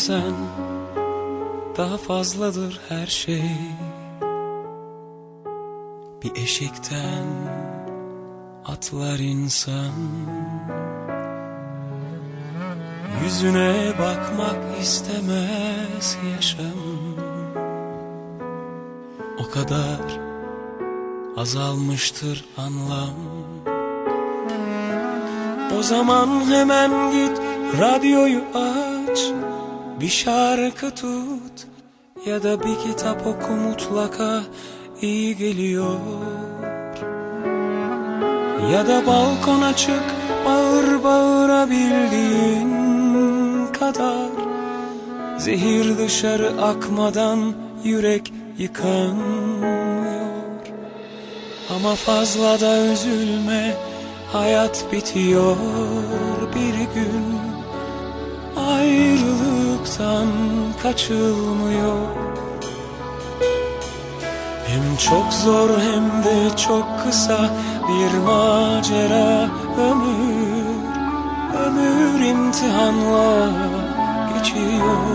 bazen daha fazladır her şey. Bir eşikten atlar insan, yüzüne bakmak istemez yaşamın. O kadar azalmıştır anlam. O zaman hemen git radyoyu aç, bir şarkı tut ya da bir kitap oku, mutlaka iyi geliyor. Ya da balkona çık, bağır bağırabildiğin kadar. Zehir dışarı akmadan yürek yıkanmıyor. Ama fazla da üzülme, hayat bitiyor bir gün. Ayrılıktan kaçılmıyor. Hem çok zor hem de çok kısa bir macera ömür. Ömür imtihanla geçiyor.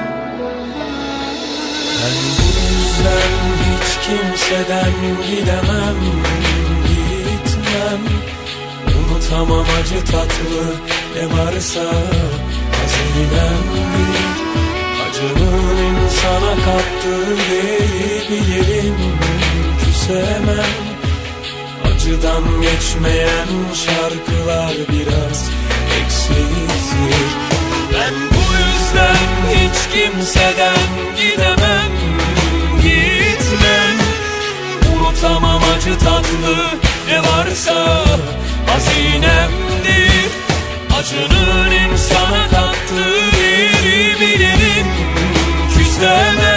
Ben bu yüzden hiç kimseden gidemem, gitmem. Unutamam acı tatlı ne varsa hazinemdir. Acının insana kattığı değeri bilirim, küsemem. Acıdan geçmeyen şarkılar biraz eksiktir. Ben bu yüzden hiç kimseden gidemem, gitmem. Unutamam acı tatlı ne varsa hazinemdir. Acının insana kattığı değeri bilirim, küsemem.